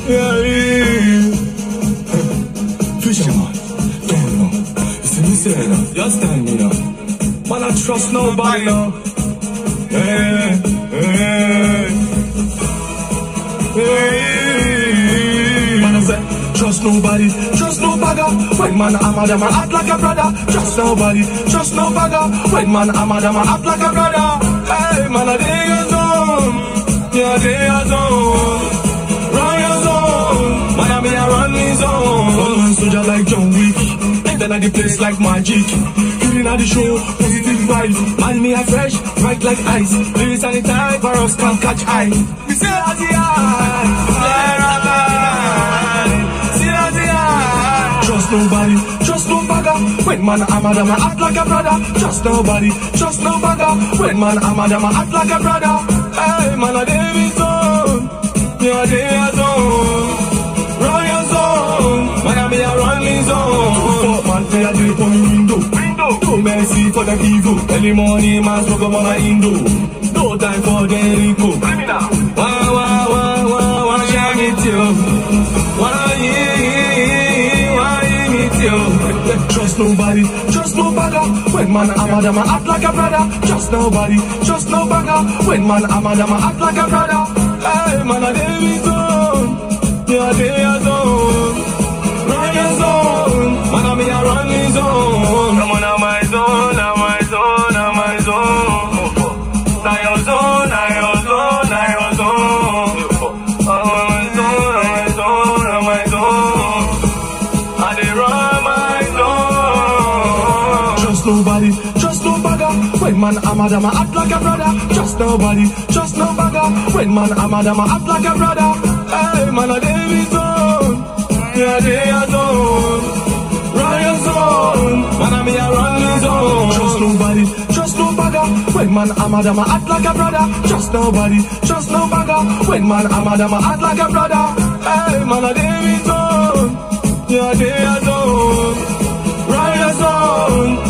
Yeah. Fisherman, don't know. See me say that, just stand me now. Man, I trust nobody now. Hey, hey, hey. Man, I say, trust nobody, trust no bagger. When man, I'm a man, act like a brother. Trust nobody, trust no bagger. When man, I'm a man, act like a brother. Hey, man, I day your zone. Yeah, day your zone. Run your zone. Miami, I run his zone. One soldier like John Wick. Enter at the place like magic. Killing at the show, positive vibes. Man, me a fresh, bright like ice. Lyrics and the type, or else can't catch eye. Me say at the eye. Trust nobody, trust no bagger. When man, I'm a man, act like a brother. Trust nobody, trust no bagger. When man, I'm a man, act like a brother. Hey, man, a David zone. Yeah, they are zone. Run your zone. Miami, I run his zone. Fuck man, play a drip on the window. No mercy for the evil. Early morning, man, smoke up on my Indo. No time for the Rico. Why, shall meet you? Why meet you? Trust nobody, trust no bagger. When man, I'm a man, act like a brother. Trust nobody, trust no bagger. When man, I'm a man, act like a brother. Hey, man, a David zone. Yeah, they are zone. Run your zone. Man, I run his zone. Come on, I'm my zone, I'm my zone, I'm my zone. Now your zone, now your zone, now your zone. I'm my zone, I'm my zone, I'm my zone. I dey run my zone. Trust nobody, trust no bagger. When man, I'm a man, act like a brother. Trust nobody, trust no bagger. When man, I'm a man, act like a brother. Hey, man, a David zone. Yeah, they are zone. Run your zone. Man, I run your zone. Trust nobody, trust no bagger. When man, I'm a man, act like a brother. Trust nobody, trust no bagger. When man, I'm a man, act like a brother. Hey, man, a David zone. Yeah, they are zone. Run your zone.